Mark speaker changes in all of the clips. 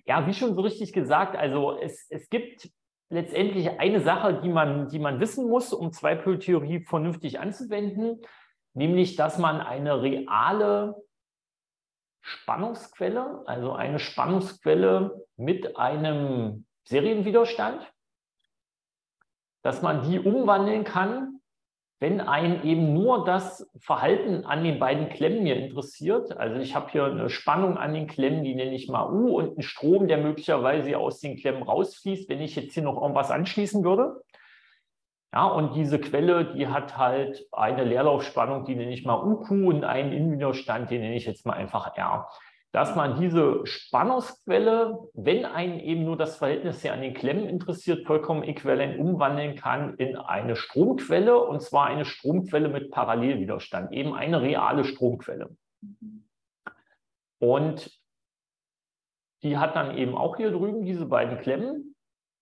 Speaker 1: Ja, wie schon so richtig gesagt, also es gibt letztendlich eine Sache, die man wissen muss, um Zweipoltheorie vernünftig anzuwenden, nämlich, dass man eine reale Spannungsquelle, also eine Spannungsquelle mit einem Serienwiderstand, dass man die umwandeln kann, wenn einen eben nur das Verhalten an den beiden Klemmen hier interessiert. Also ich habe hier eine Spannung an den Klemmen, die nenne ich mal U, und einen Strom, der möglicherweise aus den Klemmen rausfließt, wenn ich jetzt hier noch irgendwas anschließen würde. Ja, und diese Quelle, die hat halt eine Leerlaufspannung, die nenne ich mal UQ, und einen Innenwiderstand, den nenne ich jetzt mal einfach R. Dass man diese Spannungsquelle, wenn einen eben nur das Verhältnis hier an den Klemmen interessiert, vollkommen äquivalent umwandeln kann in eine Stromquelle, und zwar eine Stromquelle mit Parallelwiderstand, eben eine reale Stromquelle. Und die hat dann eben auch hier drüben diese beiden Klemmen,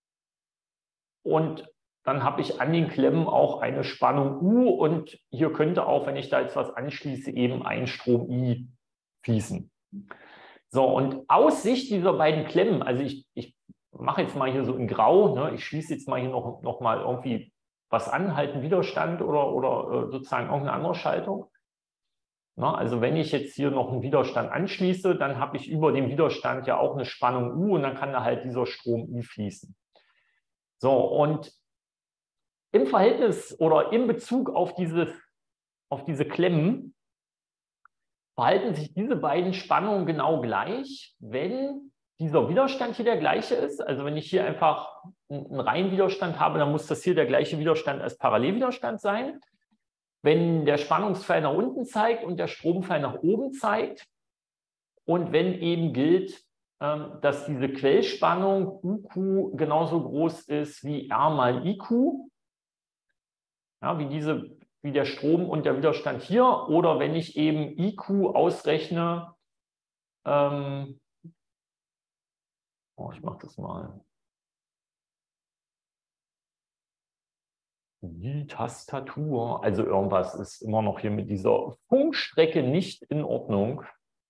Speaker 1: und dann habe ich an den Klemmen auch eine Spannung U, und hier könnte auch, wenn ich da jetzt was anschließe, eben ein Strom I fließen. So, und aus Sicht dieser beiden Klemmen, also ich mache jetzt mal hier so in Grau, ne, ich schließe jetzt mal hier noch mal irgendwie was an, halt einen Widerstand oder sozusagen irgendeine andere Schaltung. Na, also wenn ich jetzt hier noch einen Widerstand anschließe, dann habe ich über dem Widerstand ja auch eine Spannung U, und dann kann da halt dieser Strom I fließen. So, und im Verhältnis oder in Bezug auf diese Klemmen verhalten sich diese beiden Spannungen genau gleich, wenn dieser Widerstand hier der gleiche ist. Also wenn ich hier einfach einen Reihenwiderstand habe, dann muss das hier der gleiche Widerstand als Parallelwiderstand sein. Wenn der Spannungspfeil nach unten zeigt und der Strompfeil nach oben zeigt, und wenn eben gilt, dass diese Quellspannung UQ genauso groß ist wie R mal IQ, ja, wie der Strom und der Widerstand hier, oder wenn ich eben IQ ausrechne, ich mache das mal. Die Tastatur, also irgendwas ist immer noch hier mit dieser Funkstrecke nicht in Ordnung.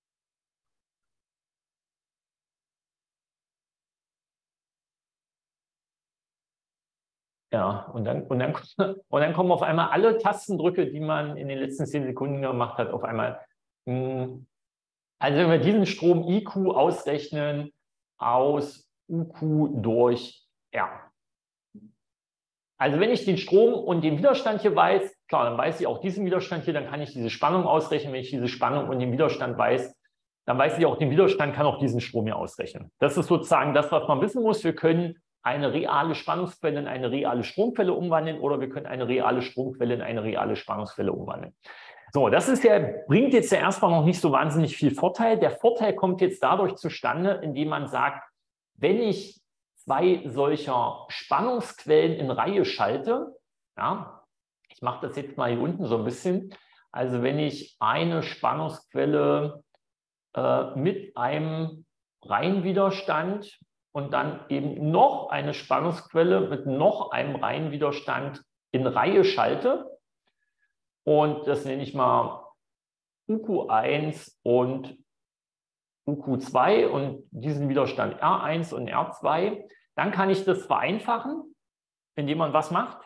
Speaker 1: Ja, und dann kommen auf einmal alle Tastendrücke, die man in den letzten 10 Sekunden gemacht hat, auf einmal. Also wenn wir diesen Strom IQ ausrechnen aus UQ durch R. Also wenn ich den Strom und den Widerstand hier weiß, klar, dann weiß ich auch diesen Widerstand hier, dann kann ich diese Spannung ausrechnen. Wenn ich diese Spannung und den Widerstand weiß, dann weiß ich auch den Widerstand, kann auch diesen Strom hier ausrechnen. Das ist sozusagen das, was man wissen muss. Wir können eine reale Spannungsquelle in eine reale Stromquelle umwandeln, oder wir können eine reale Stromquelle in eine reale Spannungsquelle umwandeln. So, das ist ja, bringt jetzt ja erstmal noch nicht so wahnsinnig viel Vorteil. Der Vorteil kommt jetzt dadurch zustande, indem man sagt, wenn ich zwei solcher Spannungsquellen in Reihe schalte, ja, ich mache das jetzt mal hier unten so ein bisschen, also wenn ich eine Spannungsquelle mit einem Reihenwiderstand und dann eben noch eine Spannungsquelle mit noch einem Reihenwiderstand in Reihe schalte, und das nenne ich mal UQ1 und UQ2 und diesen Widerstand R1 und R2, dann kann ich das vereinfachen, indem man was macht?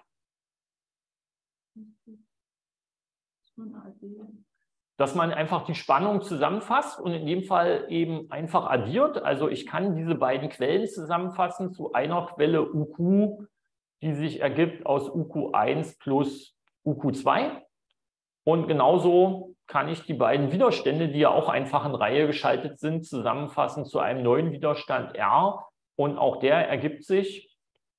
Speaker 1: Dass man einfach die Spannung zusammenfasst und in dem Fall eben einfach addiert. Also ich kann diese beiden Quellen zusammenfassen zu einer Quelle UQ, die sich ergibt aus UQ1 plus UQ2. Und genauso kann ich die beiden Widerstände, die ja auch einfach in Reihe geschaltet sind, zusammenfassen zu einem neuen Widerstand R. Und auch der ergibt sich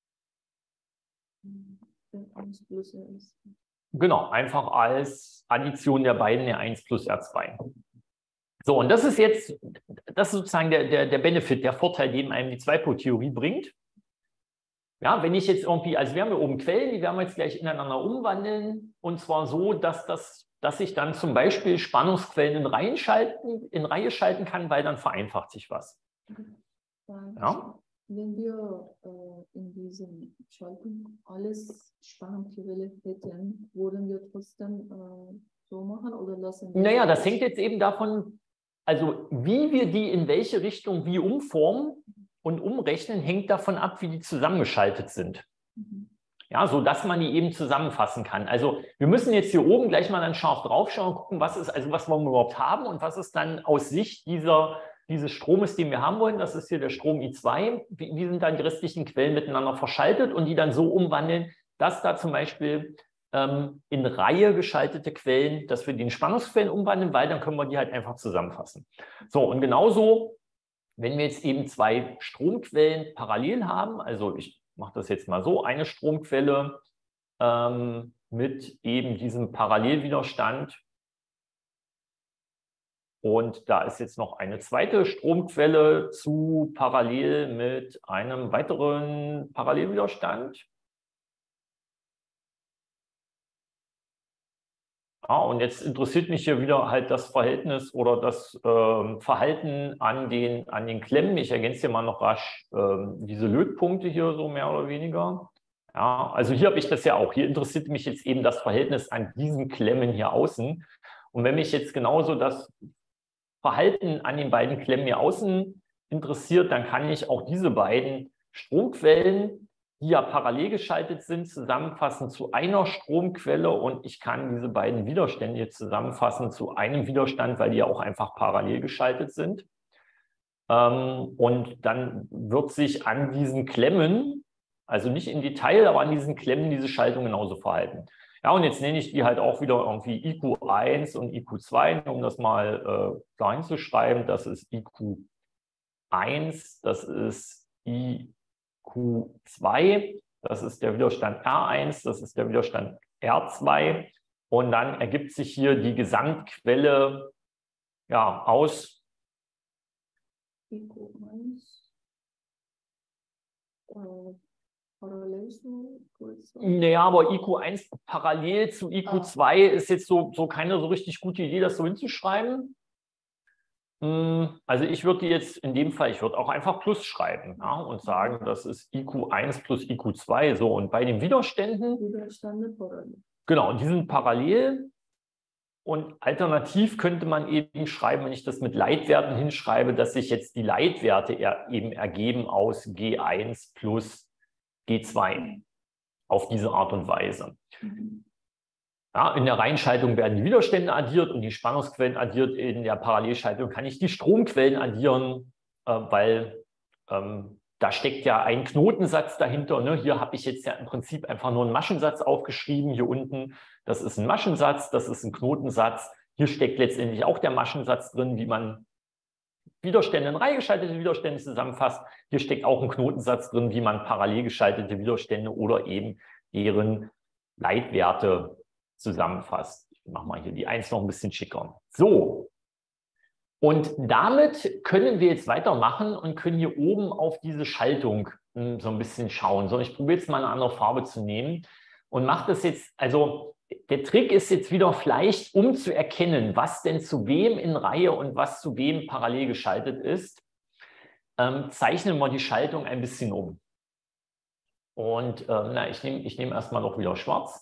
Speaker 1: genau einfach als Addition der beiden R1 plus R2. So, und das ist jetzt, das ist sozusagen der Benefit, der Vorteil, den einem die Zweipoltheorie bringt. Ja, wenn ich jetzt irgendwie, also wir haben hier oben Quellen, die werden wir jetzt gleich ineinander umwandeln, und zwar so, dass ich dann zum Beispiel Spannungsquellen in Reihe schalten kann, weil dann vereinfacht sich was. Ja?
Speaker 2: Wenn wir in diesem Schaltung alles Spannungsquelle hätten, würden wir trotzdem so machen oder lassen wir?
Speaker 1: Naja, das hängt jetzt eben davon, also wie wir die in welche Richtung wie umformen, und Umrechnen hängt davon ab, wie die zusammengeschaltet sind. Ja, so dass man die eben zusammenfassen kann. Also wir müssen jetzt hier oben gleich mal dann scharf drauf schauen und gucken, was wollen wir überhaupt haben und was ist dann aus Sicht dieses Stromes, den wir haben wollen. Das ist hier der Strom I2. Wie sind dann die restlichen Quellen miteinander verschaltet und die dann so umwandeln, dass da zum Beispiel in Reihe geschaltete Quellen, dass wir die in Spannungsquellen umwandeln, weil dann können wir die halt einfach zusammenfassen. So, und genauso, wenn wir jetzt eben zwei Stromquellen parallel haben, also ich mache das jetzt mal so, eine Stromquelle mit eben diesem Parallelwiderstand und da ist jetzt noch eine zweite Stromquelle parallel mit einem weiteren Parallelwiderstand. Ja, und jetzt interessiert mich hier wieder halt das Verhältnis oder das Verhalten an den Klemmen. Ich ergänze hier mal noch rasch diese Lötpunkte hier so mehr oder weniger. Ja, also hier habe ich das ja auch. Hier interessiert mich jetzt eben das Verhältnis an diesen Klemmen hier außen. Und wenn mich jetzt genauso das Verhalten an den beiden Klemmen hier außen interessiert, dann kann ich auch diese beiden Stromquellen, die ja parallel geschaltet sind, zusammenfassen zu einer Stromquelle und ich kann diese beiden Widerstände jetzt zusammenfassen zu einem Widerstand, weil die ja auch einfach parallel geschaltet sind. Und dann wird sich an diesen Klemmen, also nicht im Detail, aber an diesen Klemmen diese Schaltung genauso verhalten. Ja, und jetzt nenne ich die halt auch wieder irgendwie IQ1 und IQ2, um das mal da hinzuschreiben. Das ist IQ1, das ist IQ2, das ist der Widerstand R1, das ist der Widerstand R2 und dann ergibt sich hier die Gesamtquelle ja, aus
Speaker 2: IQ1 parallel zu IQ2.
Speaker 1: Naja, aber IQ1 parallel zu IQ2 ist jetzt so keine so richtig gute Idee, das so hinzuschreiben. Also ich würde jetzt in dem Fall, ich würde auch einfach Plus schreiben, ja, und sagen, das ist IQ1 plus IQ2. So, und bei den Widerständen, genau, die sind parallel. Und alternativ könnte man eben schreiben, wenn ich das mit Leitwerten hinschreibe, dass sich jetzt die Leitwerte eben ergeben aus G1 plus G2 auf diese Art und Weise. Ja, in der Reihenschaltung werden die Widerstände addiert und die Spannungsquellen addiert. In der Parallelschaltung kann ich die Stromquellen addieren, weil da steckt ja ein Knotensatz dahinter. Ne? Hier habe ich jetzt ja im Prinzip einfach nur einen Maschensatz aufgeschrieben. Hier unten, das ist ein Maschensatz, das ist ein Knotensatz. Hier steckt letztendlich auch der Maschensatz drin, wie man Widerstände in Reihe geschaltete Widerstände zusammenfasst. Hier steckt auch ein Knotensatz drin, wie man parallel geschaltete Widerstände oder eben deren Leitwerte zusammenfasst. Ich mache mal hier die 1 noch ein bisschen schicker. So, und damit können wir jetzt weitermachen und können hier oben auf diese Schaltung so ein bisschen schauen. So, ich probiere jetzt mal eine andere Farbe zu nehmen und mache das jetzt, also der Trick ist jetzt wieder vielleicht, um zu erkennen, was denn zu wem in Reihe und was zu wem parallel geschaltet ist, zeichnen wir die Schaltung ein bisschen um. Und ich nehme erstmal noch wieder schwarz.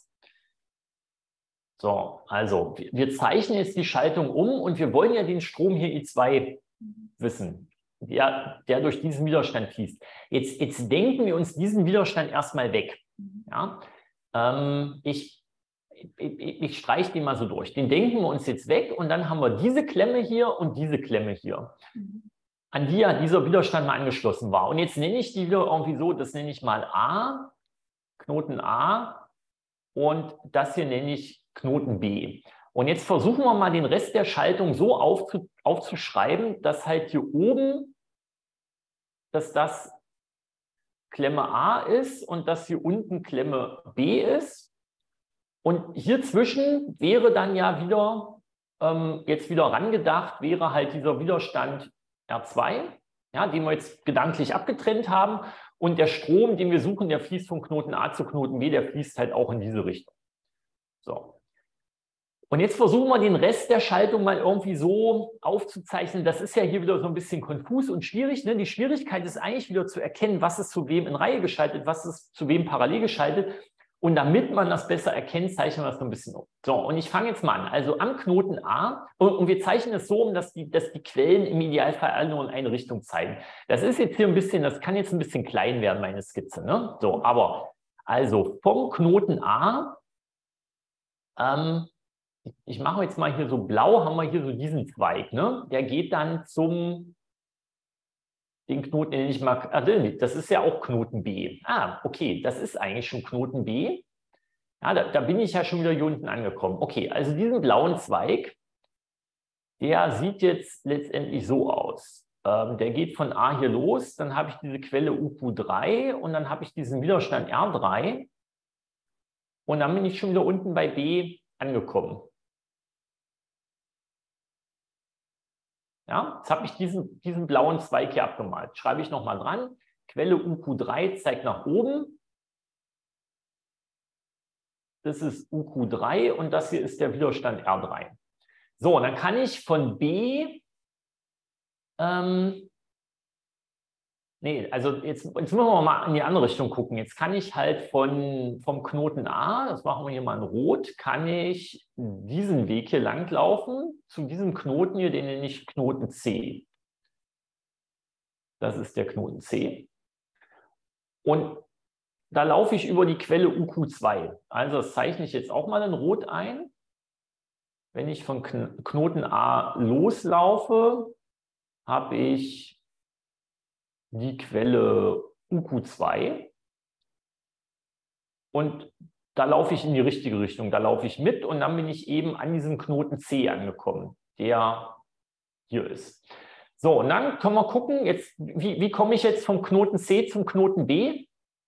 Speaker 1: So, also wir zeichnen jetzt die Schaltung um und wir wollen ja den Strom hier I2 wissen, der durch diesen Widerstand fließt. Jetzt denken wir uns diesen Widerstand erstmal weg. Ja? Ich streiche den mal so durch. Den denken wir uns jetzt weg und dann haben wir diese Klemme hier und diese Klemme hier, an die ja dieser Widerstand mal angeschlossen war. Und jetzt nenne ich die wieder irgendwie so, das nenne ich mal A, Knoten A und das hier nenne ich Knoten B. Und jetzt versuchen wir mal den Rest der Schaltung so aufzuschreiben, dass halt hier oben, dass das Klemme A ist und dass hier unten Klemme B ist. Und hier zwischen wäre dann ja wieder, jetzt wieder rangedacht, wäre halt dieser Widerstand R2, ja, den wir jetzt gedanklich abgetrennt haben. Und der Strom, den wir suchen, der fließt von Knoten A zu Knoten B, der fließt halt auch in diese Richtung. So. Und jetzt versuchen wir den Rest der Schaltung mal irgendwie so aufzuzeichnen. Das ist ja hier wieder so ein bisschen konfus und schwierig. Ne? Die Schwierigkeit ist eigentlich wieder zu erkennen, was ist zu wem in Reihe geschaltet, was ist zu wem parallel geschaltet. Und damit man das besser erkennt, zeichnen wir das so ein bisschen um. So, und ich fange jetzt mal an. Also am Knoten A, und wir zeichnen es so um, dass die Quellen im Idealfall alle nur in eine Richtung zeigen. Das ist jetzt hier ein bisschen, das kann jetzt ein bisschen klein werden, meine Skizze, ne? So, aber also vom Knoten A, ich mache jetzt mal hier so blau, haben wir hier so diesen Zweig, ne? Der geht dann zum, den Knoten, den ich mag, das ist ja auch Knoten B. Ah, okay, das ist eigentlich schon Knoten B. Ja, da bin ich ja schon wieder hier unten angekommen. Okay, also diesen blauen Zweig, der sieht jetzt letztendlich so aus. Der geht von A hier los, dann habe ich diese Quelle UQ3 und dann habe ich diesen Widerstand R3 und dann bin ich schon wieder unten bei B angekommen. Ja, jetzt habe ich diesen blauen Zweig hier abgemalt. Schreibe ich nochmal dran. Quelle UQ3 zeigt nach oben. Das ist UQ3 und das hier ist der Widerstand R3. So, und dann kann ich von B, also jetzt müssen wir mal in die andere Richtung gucken. Jetzt kann ich halt vom Knoten A, das machen wir hier mal in Rot, kann ich diesen Weg hier lang laufen, zu diesem Knoten hier, den nenne ich Knoten C. Das ist der Knoten C. Und da laufe ich über die Quelle UQ2. Also das zeichne ich jetzt auch mal in Rot ein. Wenn ich von Knoten A loslaufe, habe ich die Quelle UQ2 und da laufe ich in die richtige Richtung. Da laufe ich mit und dann bin ich eben an diesem Knoten C angekommen, der hier ist. So, und dann können wir gucken, jetzt, wie komme ich jetzt vom Knoten C zum Knoten B?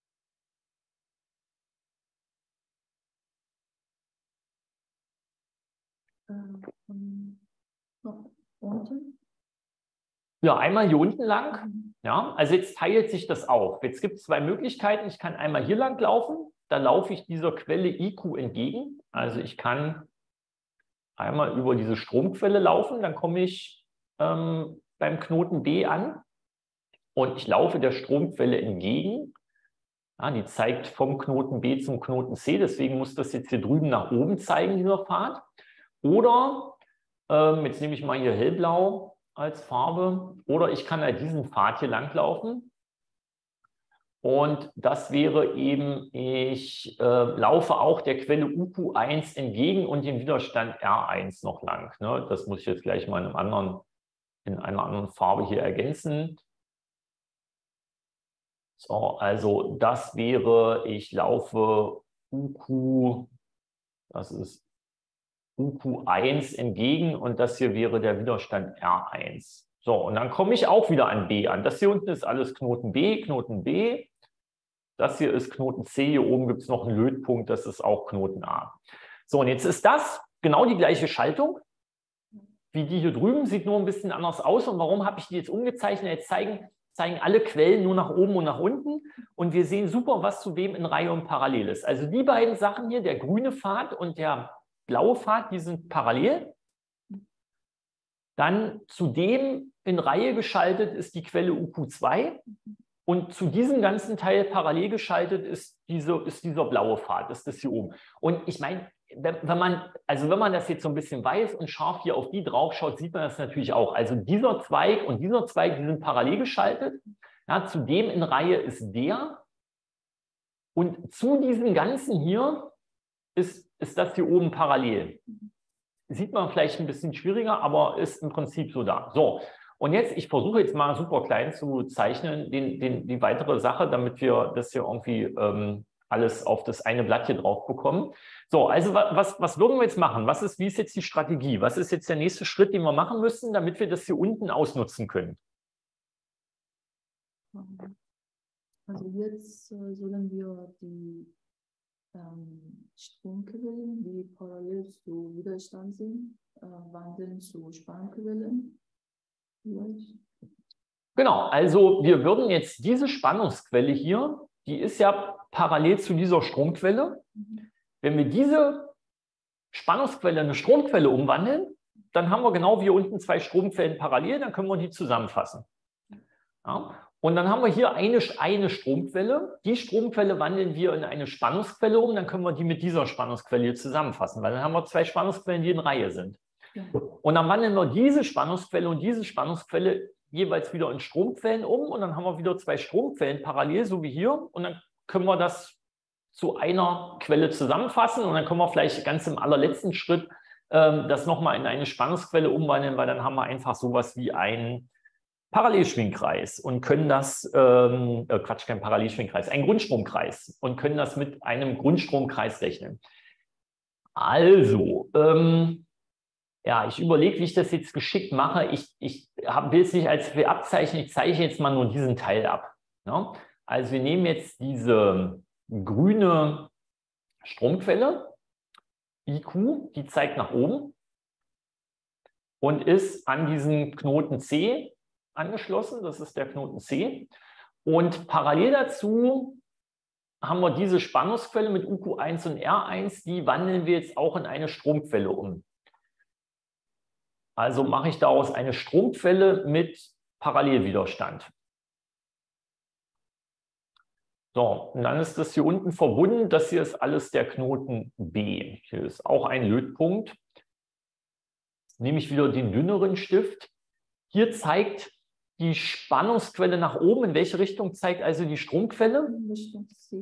Speaker 2: Unten?
Speaker 1: Ja, einmal hier unten lang. Ja, also jetzt teilt sich das auf. Jetzt gibt es zwei Möglichkeiten. Ich kann einmal hier lang laufen. Da laufe ich dieser Quelle IQ entgegen. Also ich kann einmal über diese Stromquelle laufen. Dann komme ich beim Knoten B an. Und ich laufe der Stromquelle entgegen. Ja, die zeigt vom Knoten B zum Knoten C. Deswegen muss das jetzt hier drüben nach oben zeigen, dieser Pfad. Oder, jetzt nehme ich mal hier hellblau als Farbe, oder ich kann halt diesen Pfad hier lang laufen. Und das wäre eben, ich laufe auch der Quelle UQ1 entgegen und den Widerstand R1 noch lang. Ne? Das muss ich jetzt gleich mal in einer anderen Farbe hier ergänzen. So, also das wäre, ich laufe UQ, das ist UQ1 entgegen und das hier wäre der Widerstand R1. So, und dann komme ich auch wieder an B an. Das hier unten ist alles Knoten B, Knoten B. Das hier ist Knoten C. Hier oben gibt es noch einen Lötpunkt, das ist auch Knoten A. So, und jetzt ist das genau die gleiche Schaltung wie die hier drüben, sieht nur ein bisschen anders aus. Und warum habe ich die jetzt umgezeichnet? Jetzt zeigen alle Quellen nur nach oben und nach unten. Und wir sehen super, was zu wem in Reihe und parallel ist. Also die beiden Sachen hier, der grüne Pfad und der blaue Pfad, die sind parallel. Dann zu dem in Reihe geschaltet ist die Quelle UQ2. Und zu diesem ganzen Teil parallel geschaltet ist dieser blaue Pfad, das ist das hier oben. Und ich meine, wenn man das jetzt so ein bisschen weiß und scharf hier auf die drauf schaut, sieht man das natürlich auch. Also dieser Zweig und dieser Zweig, die sind parallel geschaltet. Ja, zu dem in Reihe ist der. Und zu diesem Ganzen hier ist das hier oben parallel. Sieht man vielleicht ein bisschen schwieriger, aber ist im Prinzip so da. So, und jetzt, ich versuche jetzt mal super klein zu zeichnen, die weitere Sache, damit wir das hier irgendwie alles auf das eine Blatt hier drauf bekommen. So, also was würden wir jetzt machen? Wie ist jetzt die Strategie? Was ist jetzt der nächste Schritt, den wir machen müssen, damit wir das hier unten ausnutzen können?
Speaker 2: Also jetzt sollen wir die Stromquellen, die parallel zu Widerstand sind, wandeln zu Spannquellen.
Speaker 1: Genau, also wir würden jetzt diese Spannungsquelle hier, die ist ja parallel zu dieser Stromquelle. Wenn wir diese Spannungsquelle in eine Stromquelle umwandeln, dann haben wir genau wie unten zwei Stromquellen parallel, dann können wir die zusammenfassen. Ja? Und dann haben wir hier eine Stromquelle. Die Stromquelle wandeln wir in eine Spannungsquelle um. Dann können wir die mit dieser Spannungsquelle hier zusammenfassen, weil dann haben wir zwei Spannungsquellen, die in Reihe sind.
Speaker 2: Ja.
Speaker 1: Und dann wandeln wir diese Spannungsquelle und diese Spannungsquelle jeweils wieder in Stromquellen um. Und dann haben wir wieder zwei Stromquellen parallel, so wie hier. Und dann können wir das zu einer Quelle zusammenfassen. Und dann können wir vielleicht ganz im allerletzten Schritt das nochmal in eine Spannungsquelle umwandeln, weil dann haben wir einfach sowas wie einen Parallelschwingkreis und können das, Quatsch, kein Parallelschwingkreis, einen Grundstromkreis und können das mit einem Grundstromkreis rechnen. Also, ja, ich überlege, wie ich das jetzt geschickt mache. Ich will es nicht als viel abzeichnen, ich zeichne jetzt mal nur diesen Teil ab. Ja? Also wir nehmen jetzt diese grüne Stromquelle, IQ, die zeigt nach oben und ist an diesen Knoten C angeschlossen. Das ist der Knoten C. Und parallel dazu haben wir diese Spannungsquelle mit UQ1 und R1, die wandeln wir jetzt auch in eine Stromquelle um. Also mache ich daraus eine Stromquelle mit Parallelwiderstand. So, und dann ist das hier unten verbunden. Das hier ist alles der Knoten B. Hier ist auch ein Lötpunkt. Jetzt nehme ich wieder den dünneren Stift. Hier zeigt die Spannungsquelle nach oben. In welche Richtung zeigt also die Stromquelle?
Speaker 2: Richtung C.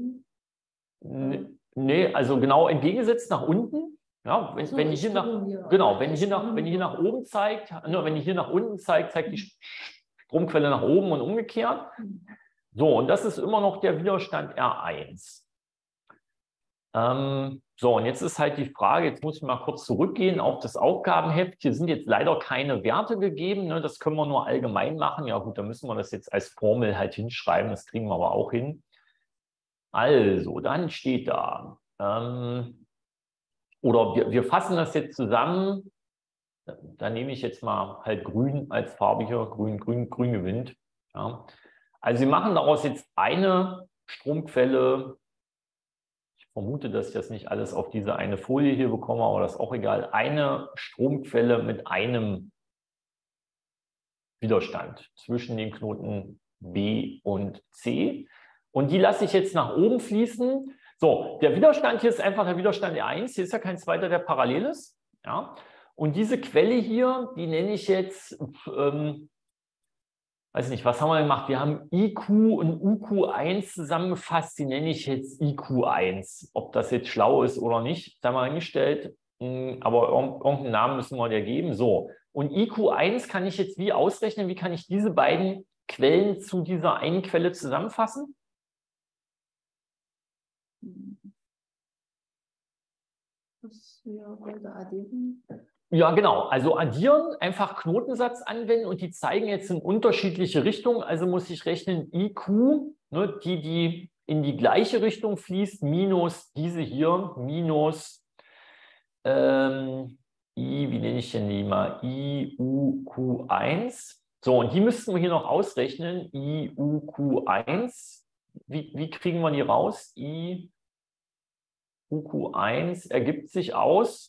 Speaker 1: Nee, also genau entgegengesetzt nach unten. Ja, wenn die hier nach oben zeigt, wenn die hier nach unten zeigt, zeigt die Stromquelle nach oben und umgekehrt. So, und das ist immer noch der Widerstand R1. So, und jetzt ist halt die Frage, jetzt muss ich mal kurz zurückgehen auf das Aufgabenheft. Hier sind jetzt leider keine Werte gegeben, ne? Das können wir nur allgemein machen. Ja gut, dann müssen wir das jetzt als Formel halt hinschreiben, das kriegen wir aber auch hin. Also, dann steht da, oder wir fassen das jetzt zusammen, da nehme ich jetzt mal halt grün als Farbe hier, grün gewinnt. Ja. Also Sie machen daraus jetzt eine Stromquelle. Ich vermute, dass ich das nicht alles auf diese eine Folie hier bekomme, aber das ist auch egal. Eine Stromquelle mit einem Widerstand zwischen den Knoten B und C. Und die lasse ich jetzt nach oben fließen. So, der Widerstand hier ist einfach der Widerstand R1. Hier ist ja kein zweiter, der parallel ist. Ja. Und diese Quelle hier, die nenne ich jetzt, weiß nicht, was haben wir gemacht? Wir haben IQ und UQ1 zusammengefasst, die nenne ich jetzt IQ1. Ob das jetzt schlau ist oder nicht, sei mal hingestellt, aber irgendeinen Namen müssen wir dir geben. So, und IQ1 kann ich jetzt wie ausrechnen? Wie kann ich diese beiden Quellen zu dieser einen Quelle zusammenfassen?
Speaker 2: Das wir heute addieren.
Speaker 1: Ja, genau. Also addieren, einfach Knotensatz anwenden und die zeigen jetzt in unterschiedliche Richtungen. Also muss ich rechnen IQ, ne, die in die gleiche Richtung fließt, minus diese hier, minus, wie nenne ich denn die mal? IUQ1. So, und die müssten wir hier noch ausrechnen. IUQ1. Wie kriegen wir die raus? IUQ1 ergibt sich aus.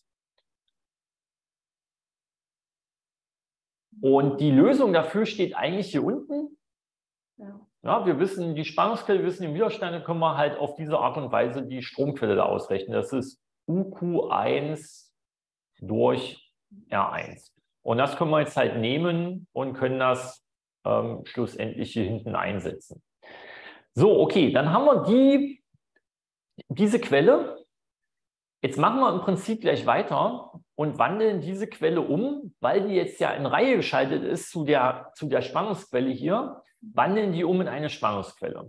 Speaker 1: Und die Lösung dafür steht eigentlich hier unten. Ja. Ja, wir wissen die Spannungsquelle, wir wissen den Widerstand, dann können wir halt auf diese Art und Weise die Stromquelle da ausrechnen. Das ist UQ1 durch R1. Und das können wir jetzt halt nehmen und können das schlussendlich hier hinten einsetzen. So, okay, dann haben wir diese Quelle. Jetzt machen wir im Prinzip gleich weiter und wandeln diese Quelle um, weil die jetzt ja in Reihe geschaltet ist zu der Spannungsquelle hier, wandeln die um in eine Spannungsquelle.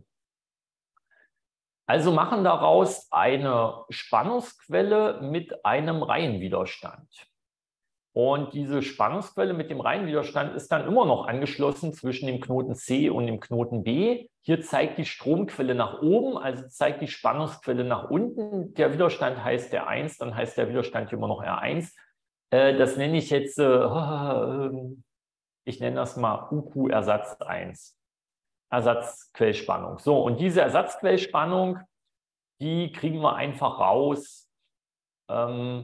Speaker 1: Also machen daraus eine Spannungsquelle mit einem Reihenwiderstand. Und diese Spannungsquelle mit dem Reihenwiderstand ist dann immer noch angeschlossen zwischen dem Knoten C und dem Knoten B. Hier zeigt die Stromquelle nach oben, also zeigt die Spannungsquelle nach unten. Der Widerstand heißt R1, dann heißt der Widerstand immer noch R1. Das nenne ich jetzt, ich nenne das mal UQ-Ersatz 1. Ersatzquellspannung. So, und diese Ersatzquellspannung, die kriegen wir einfach raus.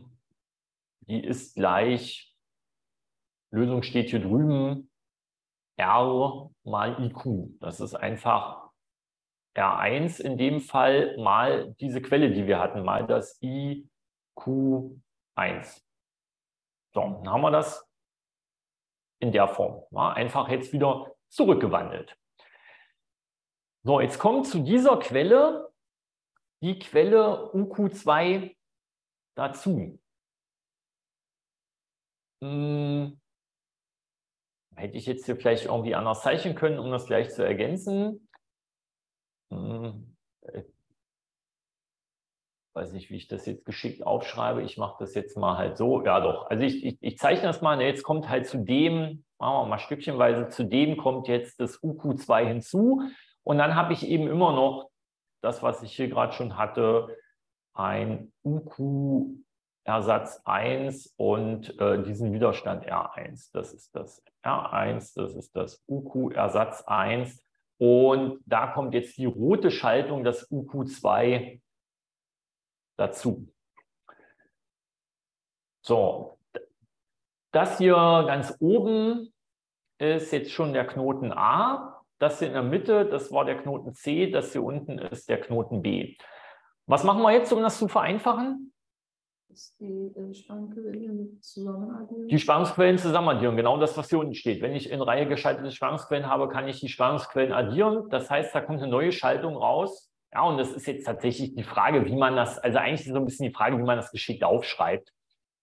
Speaker 1: Die ist gleich, Lösung steht hier drüben, R mal IQ. Das ist einfach R1 in dem Fall mal diese Quelle, die wir hatten, mal das IQ1. So, dann haben wir das in der Form. Ja, einfach jetzt wieder zurückgewandelt. So, jetzt kommt zu dieser Quelle die Quelle UQ2 dazu. Hätte ich jetzt hier vielleicht irgendwie anders zeichnen können, um das gleich zu ergänzen. Weiß nicht, wie ich das jetzt geschickt aufschreibe. Ich mache das jetzt mal halt so. Ja, doch. Also ich zeichne das mal. Jetzt kommt halt zu dem, machen wir mal stückchenweise, zu dem kommt jetzt das UQ2 hinzu. Und dann habe ich eben immer noch das, was ich hier gerade schon hatte, ein UQ-Ersatz 1 und diesen Widerstand R1. Das ist das R1, das ist das UQ-Ersatz 1. Und da kommt jetzt die rote Schaltung, das UQ2 dazu. So, das hier ganz oben ist jetzt schon der Knoten A. Das hier in der Mitte, das war der Knoten C. Das hier unten ist der Knoten B. Was machen wir jetzt, um das zu vereinfachen?
Speaker 2: Die Spannungsquellen zusammenaddieren.
Speaker 1: Die Spannungsquellen zusammenaddieren, genau das, was hier unten steht. Wenn ich in Reihe geschaltete Spannungsquellen habe, kann ich die Spannungsquellen addieren. Das heißt, da kommt eine neue Schaltung raus. Ja, und das ist jetzt tatsächlich die Frage, wie man das, also eigentlich ist so ein bisschen die Frage, wie man das geschickt aufschreibt,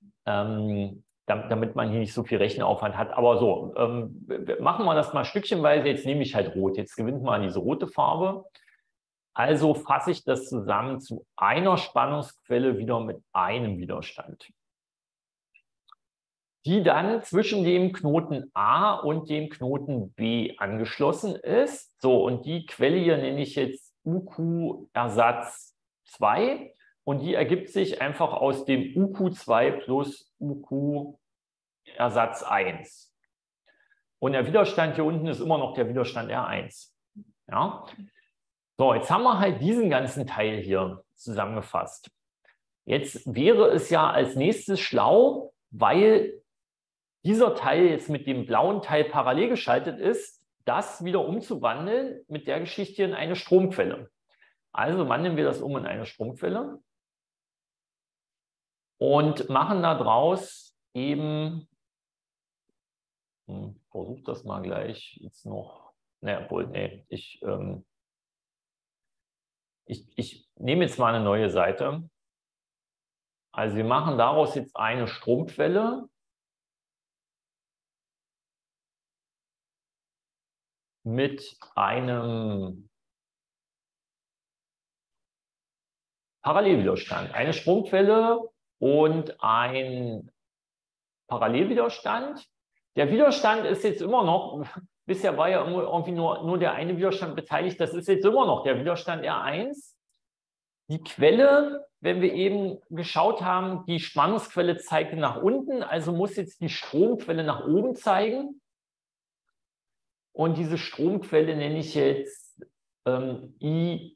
Speaker 1: damit man hier nicht so viel Rechenaufwand hat. Aber so, machen wir das mal stückchenweise. Jetzt nehme ich halt rot. Jetzt gewinnt man diese rote Farbe. Also fasse ich das zusammen zu einer Spannungsquelle wieder mit einem Widerstand, die dann zwischen dem Knoten A und dem Knoten B angeschlossen ist. So, und die Quelle hier nenne ich jetzt UQ-Ersatz 2 und die ergibt sich einfach aus dem UQ2 plus UQ-Ersatz 1. Und der Widerstand hier unten ist immer noch der Widerstand R1. Ja? So, jetzt haben wir halt diesen ganzen Teil hier zusammengefasst. Jetzt wäre es ja als nächstes schlau, weil dieser Teil jetzt mit dem blauen Teil parallel geschaltet ist, das wieder umzuwandeln mit der Geschichte in eine Stromquelle. Also wandeln wir das um in eine Stromquelle und machen daraus eben, versuche das mal gleich jetzt noch, ich nehme jetzt mal eine neue Seite. Also wir machen daraus jetzt eine Stromquelle mit einem Parallelwiderstand. Eine Stromquelle und ein Parallelwiderstand. Der Widerstand ist jetzt immer noch, bisher war ja irgendwie nur der eine Widerstand beteiligt, das ist jetzt immer noch der Widerstand R1. Die Quelle, wenn wir eben geschaut haben, die Spannungsquelle zeigte nach unten, also muss jetzt die Stromquelle nach oben zeigen. Und diese Stromquelle nenne ich jetzt IQ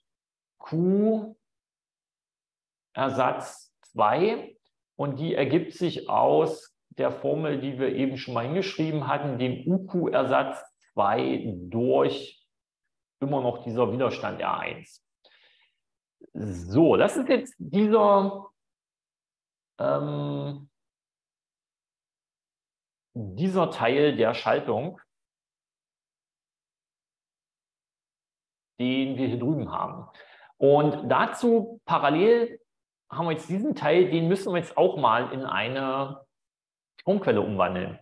Speaker 1: Ersatz 2 und die ergibt sich aus der Formel, die wir eben schon mal hingeschrieben hatten, dem UQ-Ersatz 2 durch immer noch dieser Widerstand R1. So, das ist jetzt dieser Teil der Schaltung, den wir hier drüben haben. Und dazu parallel haben wir jetzt diesen Teil, den müssen wir jetzt auch mal in eine Stromquelle umwandeln.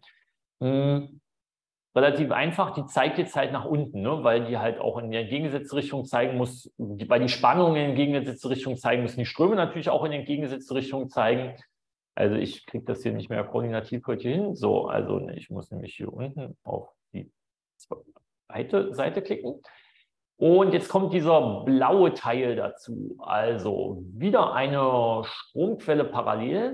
Speaker 1: Relativ einfach, die zeigt jetzt halt nach unten, ne? Weil die halt auch in der gegengesetzte Richtung zeigen muss, weil die Spannungen in gegengesetzte Richtung zeigen, müssen die Ströme natürlich auch in die gegengesetzte Richtung zeigen. Also ich kriege das hier nicht mehr koordinativ heute hin. So, also ich muss nämlich hier unten auf die zweite Seite klicken. Und jetzt kommt dieser blaue Teil dazu. Also wieder eine Stromquelle parallel.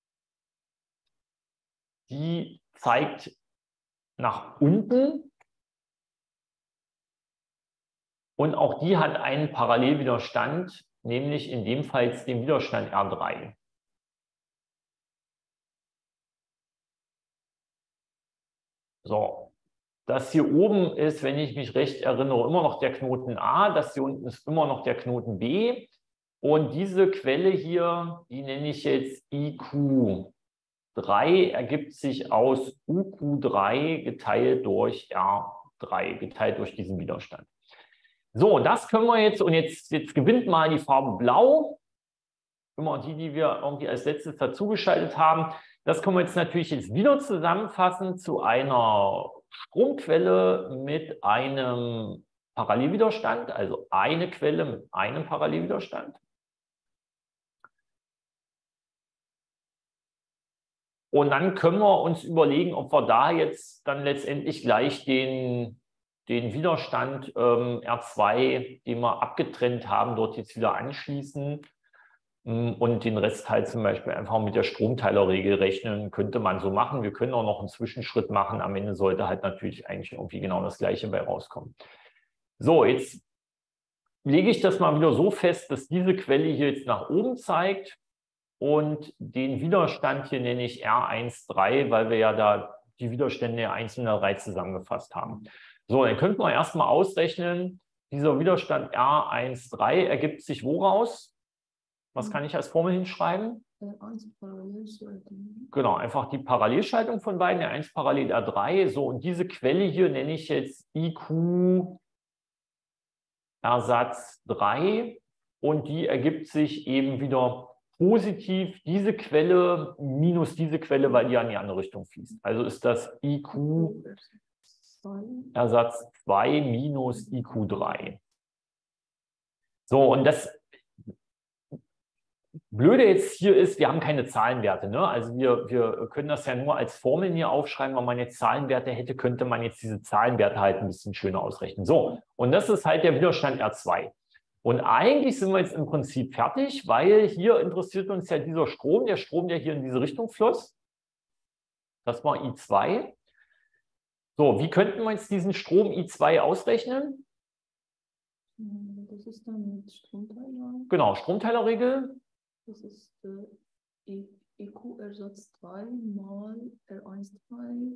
Speaker 1: Die zeigt nach unten. Und auch die hat einen Parallelwiderstand, nämlich in dem Fall jetzt den Widerstand R3. So, Das hier oben ist, wenn ich mich recht erinnere, immer noch der Knoten A. Das hier unten ist immer noch der Knoten B. Und diese Quelle hier, die nenne ich jetzt IQ3, ergibt sich aus UQ3 geteilt durch R3, geteilt durch diesen Widerstand. So, das können wir jetzt, und jetzt gewinnt mal die Farbe Blau, immer die wir irgendwie als letztes dazugeschaltet haben. Das können wir jetzt natürlich wieder zusammenfassen zu einer Stromquelle mit einem Parallelwiderstand, also eine Quelle mit einem Parallelwiderstand. Und dann können wir uns überlegen, ob wir da jetzt dann letztendlich gleich den Widerstand R2, den wir abgetrennt haben, dort jetzt wieder anschließen und den Rest halt zum Beispiel einfach mit der Stromteilerregel rechnen, könnte man so machen. Wir können auch noch einen Zwischenschritt machen. Am Ende sollte halt natürlich eigentlich irgendwie genau das Gleiche bei rauskommen. So, jetzt lege ich das mal wieder so fest, dass diese Quelle hier jetzt nach oben zeigt. Und den Widerstand hier nenne ich R13, weil wir ja da die Widerstände 1 und 3 zusammengefasst haben. So, dann könnten wir erstmal ausrechnen, dieser Widerstand R13 ergibt sich woraus? Was kann ich als Formel hinschreiben? Genau, einfach die Parallelschaltung von beiden, R1 parallel R3. So, und diese Quelle hier nenne ich jetzt IQ Ersatz 3 und die ergibt sich eben wieder positiv diese Quelle minus diese Quelle, weil die ja in die andere Richtung fließt. Also ist das IQ Ersatz 2 minus IQ 3. So, und das Blöde jetzt hier ist, wir haben keine Zahlenwerte. Ne? Also wir können das ja nur als Formeln hier aufschreiben. Wenn man jetzt Zahlenwerte hätte, könnte man jetzt diese Zahlenwerte halt ein bisschen schöner ausrechnen. So, und das ist halt der Widerstand R2. Und eigentlich sind wir jetzt im Prinzip fertig, weil hier interessiert uns ja dieser Strom, der hier in diese Richtung floss. Das war I2. So, wie könnten wir jetzt diesen Strom I2 ausrechnen?
Speaker 2: Das ist dann mit Stromteiler.
Speaker 1: Genau, Stromteilerregel.
Speaker 2: Das ist IQ-Ersatz 3 mal R13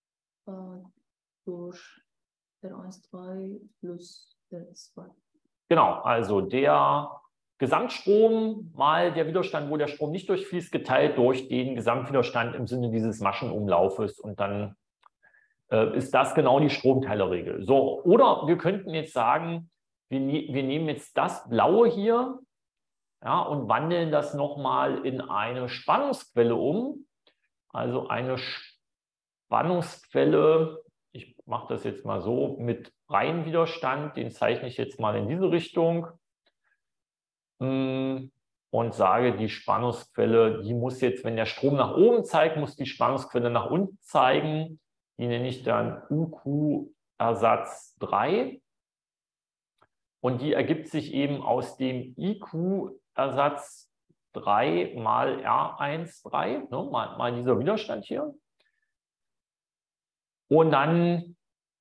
Speaker 2: durch R13 plus R2.
Speaker 1: Genau, also der Gesamtstrom mal der Widerstand, wo der Strom nicht durchfließt, geteilt durch den Gesamtwiderstand im Sinne dieses Maschenumlaufes. Und dann ist das genau die Stromteilerregel. So, oder wir könnten jetzt sagen, wir nehmen jetzt das Blaue hier, ja, und wandeln das nochmal in eine Spannungsquelle um. Also eine Spannungsquelle, ich mache das jetzt mal so, mit Reihenwiderstand, den zeichne ich jetzt mal in diese Richtung und sage, die Spannungsquelle, die muss jetzt, wenn der Strom nach oben zeigt, muss die Spannungsquelle nach unten zeigen. Die nenne ich dann UQ-Ersatz 3. Und die ergibt sich eben aus dem IQ-Ersatz 3 mal R13, ne, mal dieser Widerstand hier. Und dann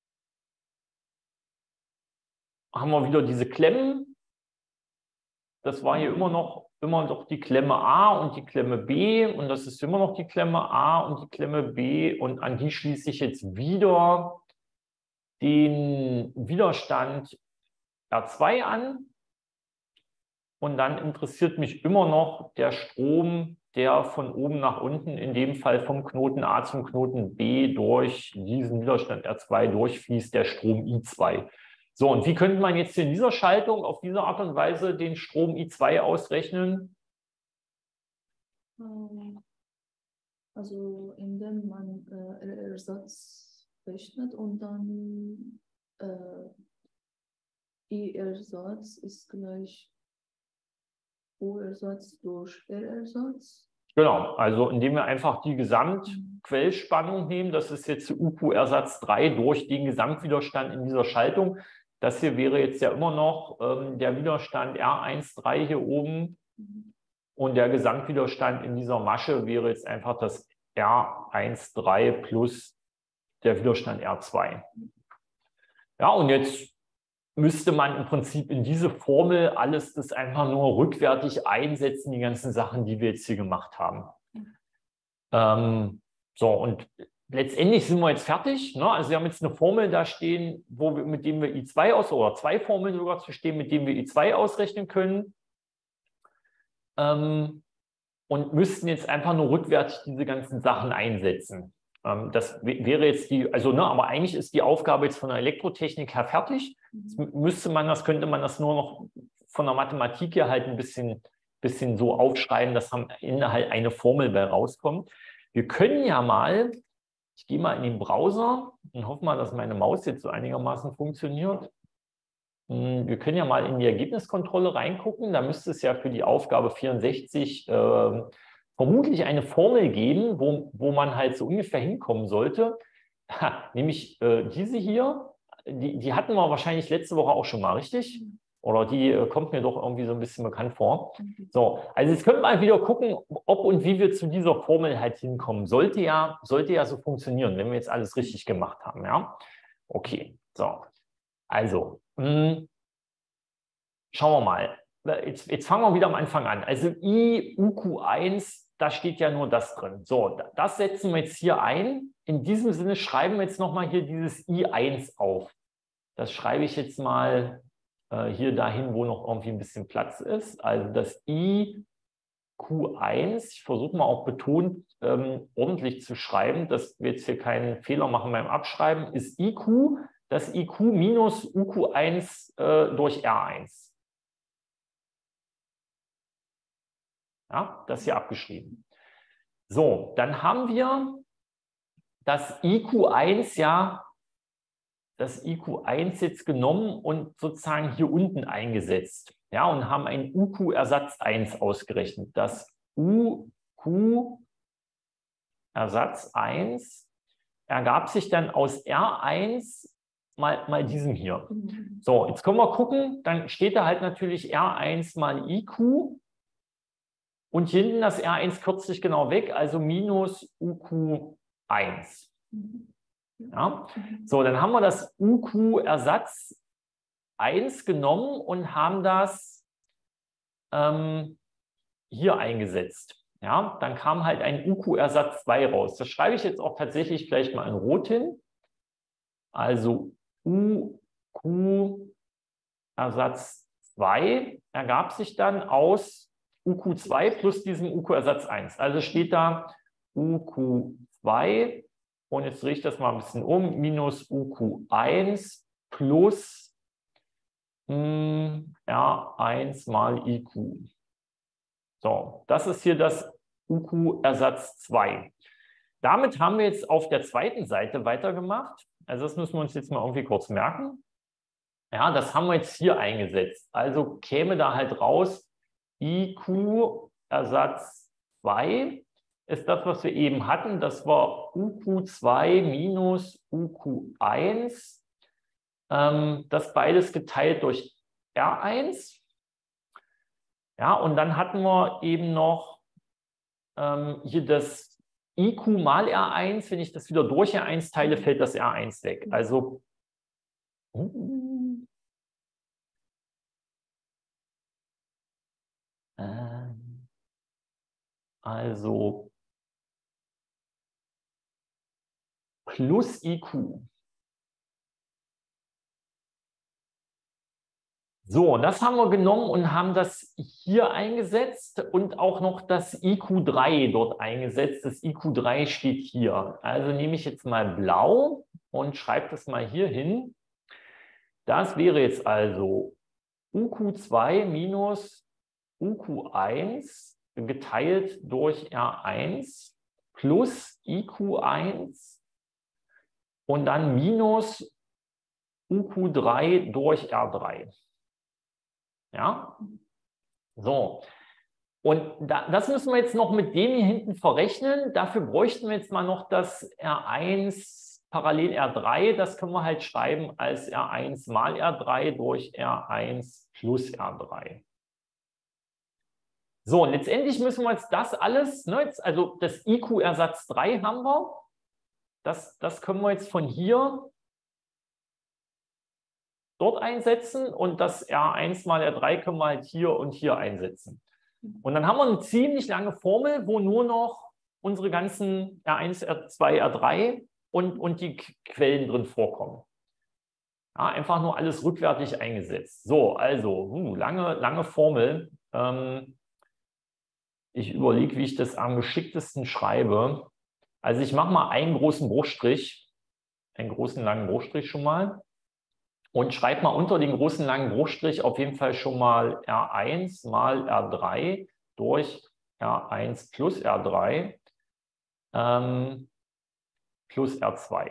Speaker 1: haben wir wieder diese Klemmen. Das war hier immer noch die Klemme A und die Klemme B. Und das ist immer noch die Klemme A und die Klemme B. Und an die schließe ich jetzt wieder den Widerstand R2 an. Und dann interessiert mich immer noch der Strom, der von oben nach unten, in dem Fall vom Knoten A zum Knoten B durch diesen Widerstand R2 durchfließt, der Strom I2. So, und wie könnte man jetzt in dieser Schaltung auf diese Art und Weise den Strom I2 ausrechnen?
Speaker 2: Also indem man Ersatz rechnet und dann I-Ersatz ist gleich O-Ersatz durch R-Ersatz.
Speaker 1: Genau, also indem wir einfach die Gesamtquellspannung nehmen, das ist jetzt UQ-Ersatz 3 durch den Gesamtwiderstand in dieser Schaltung. Das hier wäre jetzt ja immer noch der Widerstand R13 hier oben und der Gesamtwiderstand in dieser Masche wäre jetzt einfach das R13 plus der Widerstand R2. Ja, und jetzt müsste man im Prinzip in diese Formel alles das einfach nur rückwärtig einsetzen, die ganzen Sachen, die wir jetzt hier gemacht haben. So, und letztendlich sind wir jetzt fertig. Ne? Also wir haben jetzt eine Formel da stehen, mit dem wir I2 oder zwei Formeln sogar zu stehen, mit denen wir I2 ausrechnen können. Und müssten jetzt einfach nur rückwärts diese ganzen Sachen einsetzen. Das wäre jetzt aber eigentlich ist die Aufgabe jetzt von der Elektrotechnik her fertig. Jetzt könnte man das nur noch von der Mathematik her halt ein bisschen so aufschreiben, dass am Ende halt eine Formel bei rauskommt. Wir können ja mal, ich gehe mal in den Browser und hoffe mal, dass meine Maus jetzt so einigermaßen funktioniert. Wir können ja mal in die Ergebniskontrolle reingucken. Da müsste es ja für die Aufgabe 64 vermutlich eine Formel geben, wo man halt so ungefähr hinkommen sollte. Nämlich diese hier, die hatten wir wahrscheinlich letzte Woche auch schon mal, richtig? Oder die kommt mir doch irgendwie so ein bisschen bekannt vor. So, also jetzt können wir mal wieder gucken, ob und wie wir zu dieser Formel halt hinkommen. Sollte ja so funktionieren, wenn wir jetzt alles richtig gemacht haben. Ja? Okay, so. Also, schauen wir mal. Jetzt fangen wir wieder am Anfang an. Also I, UQ1, da steht ja nur das drin. So, das setzen wir jetzt hier ein. In diesem Sinne schreiben wir jetzt nochmal hier dieses I1 auf. Das schreibe ich jetzt mal hier dahin, wo noch irgendwie ein bisschen Platz ist. Also das IQ1, ich versuche mal auch betont ordentlich zu schreiben, dass wir jetzt hier keinen Fehler machen beim Abschreiben, ist IQ, das IQ minus UQ1 durch R1. Ja, das hier abgeschrieben. So, dann haben wir das IQ1 jetzt genommen und sozusagen hier unten eingesetzt. Ja, und haben einen UQ-Ersatz 1 ausgerechnet. Das UQ-Ersatz 1 ergab sich dann aus R1 mal diesem hier. So, jetzt können wir gucken, dann steht da halt natürlich R1 mal IQ. Und hier hinten das R1 kürzt sich genau weg, also minus UQ1. Ja? So, dann haben wir das UQ-Ersatz 1 genommen und haben das hier eingesetzt. Ja? Dann kam halt ein UQ-Ersatz 2 raus. Das schreibe ich jetzt auch tatsächlich vielleicht mal in Rot hin. Also UQ-Ersatz 2 ergab sich dann aus UQ2 plus diesem UQ-Ersatz 1. Also steht da UQ2 und jetzt drehe ich das mal ein bisschen um, minus UQ1 plus R1 mal IQ. So, das ist hier das UQ-Ersatz 2. Damit haben wir jetzt auf der zweiten Seite weitergemacht. Also das müssen wir uns jetzt mal irgendwie kurz merken. Ja, das haben wir jetzt hier eingesetzt. Also käme da halt raus, IQ-Ersatz 2 ist das, was wir eben hatten. Das war UQ2 minus UQ1. Das beides geteilt durch R1. Ja, und dann hatten wir eben noch hier das IQ mal R1. Wenn ich das wieder durch R1 teile, fällt das R1 weg. Also plus IQ. So, und das haben wir genommen und haben das hier eingesetzt und auch noch das IQ3 dort eingesetzt. Das IQ3 steht hier. Also nehme ich jetzt mal blau und schreibe das mal hier hin. Das wäre jetzt also UQ2 minus UQ1 geteilt durch R1 plus IQ1 und dann minus UQ3 durch R3. Ja, so. Und das müssen wir jetzt noch mit dem hier hinten verrechnen. Dafür bräuchten wir jetzt mal noch das R1 parallel R3. Das können wir halt schreiben als R1 mal R3 durch R1 plus R3. So, und letztendlich müssen wir jetzt das alles, ne, also das IQ-Ersatz 3 haben wir. Das können wir jetzt von hier dort einsetzen und das R1 mal R3 können wir halt hier und hier einsetzen. Und dann haben wir eine ziemlich lange Formel, wo nur noch unsere ganzen R1, R2, R3 und die Quellen drin vorkommen. Ja, einfach nur alles rückwärtig eingesetzt. So, also, lange Formel. Ich überlege, wie ich das am geschicktesten schreibe. Also ich mache mal einen großen Bruchstrich, einen großen langen Bruchstrich schon mal und schreibe mal unter den großen langen Bruchstrich auf jeden Fall schon mal R1 mal R3 durch R1 plus R3 plus R2.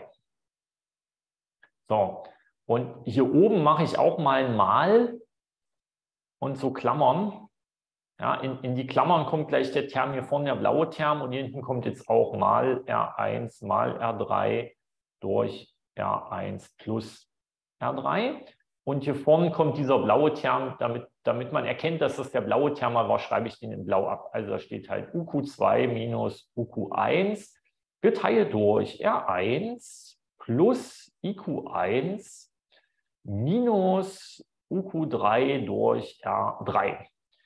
Speaker 1: So, und hier oben mache ich auch mal ein Mal und so Klammern. Ja, in die Klammern kommt gleich der Term hier vorne, der blaue Term, und hier hinten kommt jetzt auch mal R1 mal R3 durch R1 plus R3. Und hier vorne kommt dieser blaue Term, damit man erkennt, dass das der blaue Term war, schreibe ich den in blau ab. Also da steht halt UQ2 minus UQ1 geteilt durch R1 plus IQ1 minus UQ3 durch R3.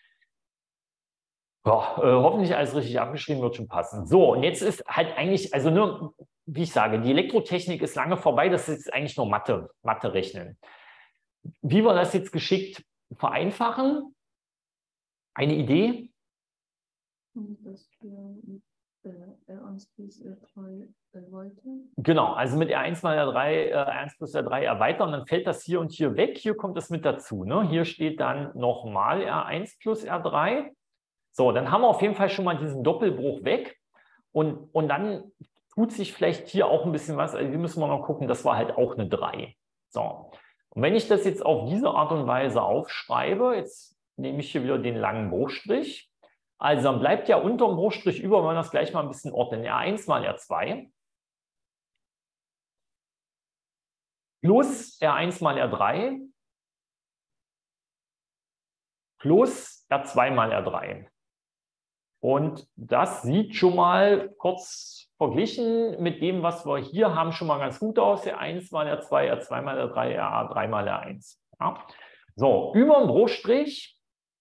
Speaker 1: Ja, hoffentlich alles richtig abgeschrieben, wird schon passen. So, und jetzt ist halt eigentlich, also nur, wie ich sage, die Elektrotechnik ist lange vorbei, das ist jetzt eigentlich nur Mathe rechnen. Wie wir das jetzt geschickt vereinfachen? Eine Idee?
Speaker 2: Dass wir mit R1 plus R3 erweitern.
Speaker 1: Genau, also mit R1 mal R3, R1 plus R3 erweitern, dann fällt das hier und hier weg, hier kommt das mit dazu. Ne? Hier steht dann nochmal R1 plus R3. So, dann haben wir auf jeden Fall schon mal diesen Doppelbruch weg und dann tut sich vielleicht hier auch ein bisschen was, also hier müssen wir noch gucken, das war halt auch eine 3. So, und wenn ich das jetzt auf diese Art und Weise aufschreibe, jetzt nehme ich hier wieder den langen Bruchstrich, also dann bleibt ja unter dem Bruchstrich über, wenn wir das gleich mal ein bisschen ordnen, R1 mal R2 plus R1 mal R3 plus R2 mal R3. Und das sieht schon mal kurz verglichen mit dem, was wir hier haben, schon mal ganz gut aus. R1 mal R2, R2 mal R3, R3 mal R1. Ja. So, über den Bruchstrich,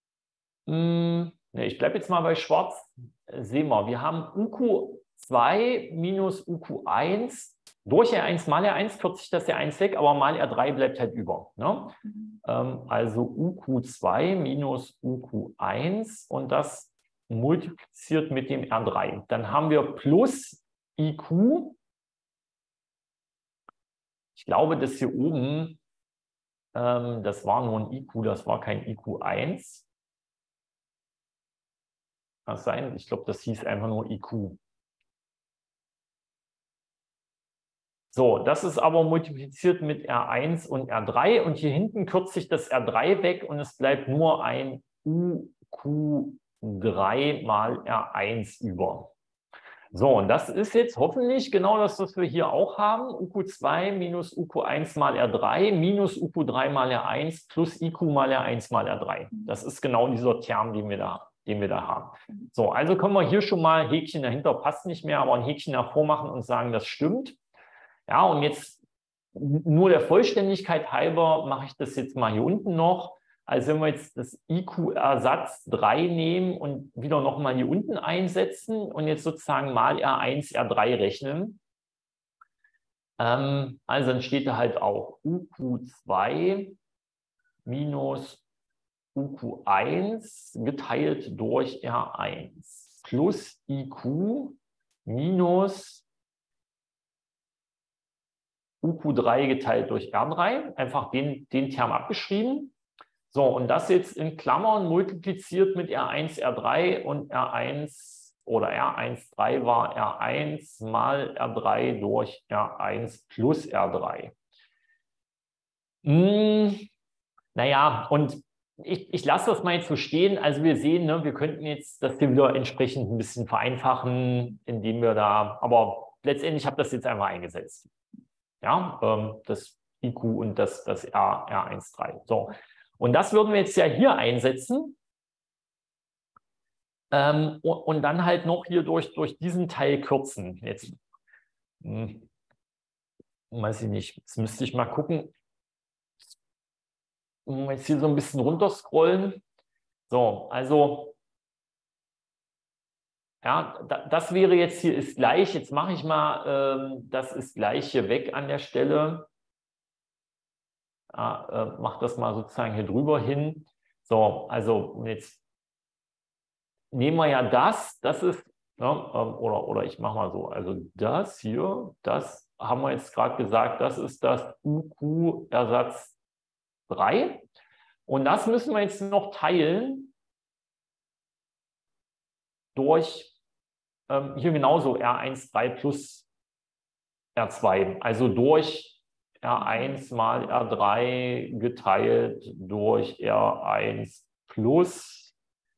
Speaker 1: ich bleibe jetzt mal bei schwarz, sehen wir haben UQ2 minus UQ1. Durch R1 mal R1 kürzt sich das R1 weg, aber mal R3 bleibt halt über. Ne? Also UQ2 minus UQ1 und das multipliziert mit dem R3. Dann haben wir plus IQ. Ich glaube, das hier oben, das war nur ein IQ, das war kein IQ1. Kann das sein? Ich glaube, das hieß einfach nur IQ. So, das ist aber multipliziert mit R1 und R3 und hier hinten kürzt sich das R3 weg und es bleibt nur ein UQ3 mal R1 über. So, und das ist jetzt hoffentlich genau das, was wir hier auch haben. UQ2 minus UQ1 mal R3 minus UQ3 mal R1 plus IQ mal R1 mal R3. Das ist genau dieser Term, den wir da haben. So, also können wir hier schon mal Häkchen dahinter, passt nicht mehr, aber ein Häkchen davor machen und sagen, das stimmt. Ja, und jetzt nur der Vollständigkeit halber mache ich das jetzt mal hier unten noch. Also wenn wir jetzt das IQ-Ersatz 3 nehmen und wieder nochmal hier unten einsetzen und jetzt sozusagen mal R1, R3 rechnen, also dann steht da halt auch UQ2 minus UQ1 geteilt durch R1 plus IQ minus UQ3 geteilt durch R3, einfach den Term abgeschrieben. So, und das jetzt in Klammern multipliziert mit R1, R3 und R1 oder R1,3 war R1 mal R3 durch R1 plus R3. Naja, und ich lasse das mal jetzt so stehen. Also wir sehen, ne, wir könnten jetzt das hier wieder entsprechend ein bisschen vereinfachen, indem wir da, aber letztendlich habe ich das jetzt einmal eingesetzt. Ja, das IQ und das R1,3. So. Und das würden wir jetzt ja hier einsetzen. Und dann halt noch hier durch diesen Teil kürzen. Jetzt weiß ich nicht, jetzt müsste ich mal gucken. Jetzt hier so ein bisschen runter scrollen. So, also Ja, das wäre jetzt hier ist gleich. Jetzt mache ich mal das ist gleich hier weg an der Stelle. Ja, mach das mal sozusagen hier drüber hin. So, also jetzt nehmen wir ja das ist, ja, oder ich mache mal so, also das hier, das haben wir jetzt gerade gesagt, das ist das UQ-Ersatz 3. Und das müssen wir jetzt noch teilen durch hier genauso R1,3 plus R2, also durch R1 mal R3 geteilt durch R1 plus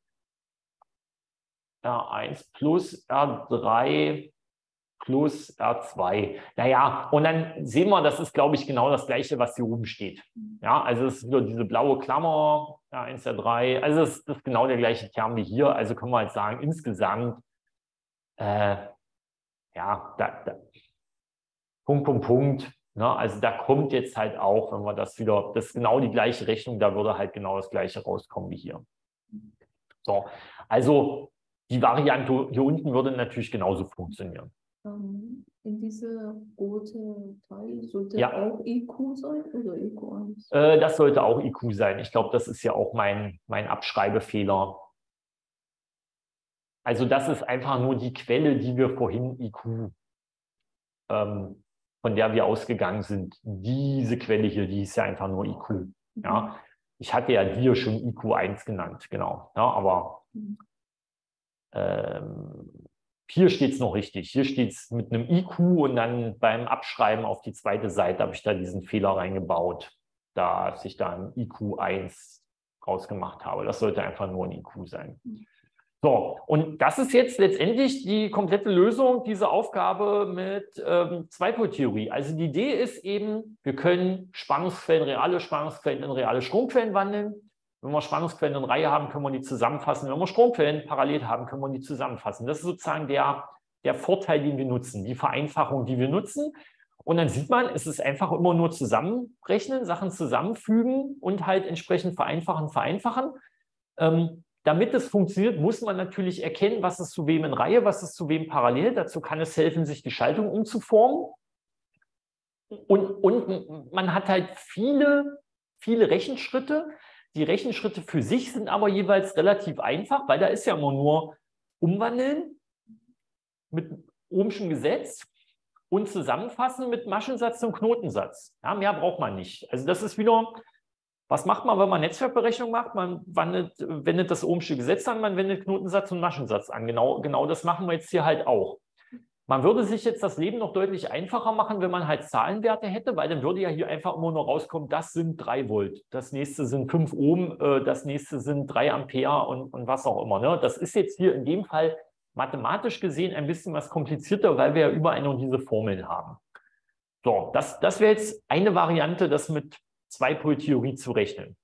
Speaker 1: R3 plus R2. Naja, und dann sehen wir, das ist, glaube ich, genau das Gleiche, was hier oben steht. Ja, also es ist wieder diese blaue Klammer, R1, R3, also es ist genau der gleiche Term wie hier. Also können wir jetzt sagen, insgesamt, ja, Punkt, ne? Also da kommt jetzt halt auch, wenn wir das wieder, das ist genau die gleiche Rechnung, da würde halt genau das Gleiche rauskommen wie hier. So, also die Variante hier unten würde natürlich genauso funktionieren.
Speaker 2: In dieser rote Teil sollte
Speaker 1: Ja.
Speaker 2: auch IQ sein oder IQ1?
Speaker 1: Das sollte auch IQ sein. Ich glaube, das ist ja auch mein Abschreibefehler. Also das ist einfach nur die Quelle, die wir vorhin IQ, von der wir ausgegangen sind. Diese Quelle hier, die ist ja einfach nur IQ. Ja? Ich hatte ja hier schon IQ1 genannt, genau. Ja, aber hier steht es noch richtig. Hier steht es mit einem IQ und dann beim Abschreiben auf die zweite Seite habe ich da diesen Fehler reingebaut, dass ich da ein IQ1 rausgemacht habe. Das sollte einfach nur ein IQ sein. So, und das ist jetzt letztendlich die komplette Lösung dieser Aufgabe mit Zweipoltheorie. Also die Idee ist eben, wir können Spannungsquellen, reale Spannungsquellen in reale Stromquellen wandeln. Wenn wir Spannungsquellen in Reihe haben, können wir die zusammenfassen. Wenn wir Stromquellen parallel haben, können wir die zusammenfassen. Das ist sozusagen der Vorteil, den wir nutzen, die Vereinfachung, die wir nutzen. Und dann sieht man, es ist einfach immer nur zusammenrechnen, Sachen zusammenfügen und halt entsprechend vereinfachen. Damit es funktioniert, muss man natürlich erkennen, was ist zu wem in Reihe, was ist zu wem parallel. Dazu kann es helfen, sich die Schaltung umzuformen. Und man hat halt viele Rechenschritte. Die Rechenschritte für sich sind aber jeweils relativ einfach, weil da ist ja immer nur umwandeln mit Ohmschen Gesetz und zusammenfassen mit Maschensatz und Knotensatz. Ja, mehr braucht man nicht. Also das ist wieder, was macht man, wenn man Netzwerkberechnung macht? Man wendet das Ohmsche Gesetz an, man wendet Knotensatz und Maschensatz an. Genau das machen wir jetzt hier halt auch. Man würde sich jetzt das Leben noch deutlich einfacher machen, wenn man halt Zahlenwerte hätte, weil dann würde ja hier einfach immer nur rauskommen, das sind 3 Volt, das nächste sind 5 Ohm, das nächste sind 3 Ampere und was auch immer. Ne? Das ist jetzt hier in dem Fall mathematisch gesehen ein bisschen was komplizierter, weil wir ja überall noch diese Formeln haben. So, das wäre jetzt eine Variante, das mit Zweipoltheorie zu rechnen.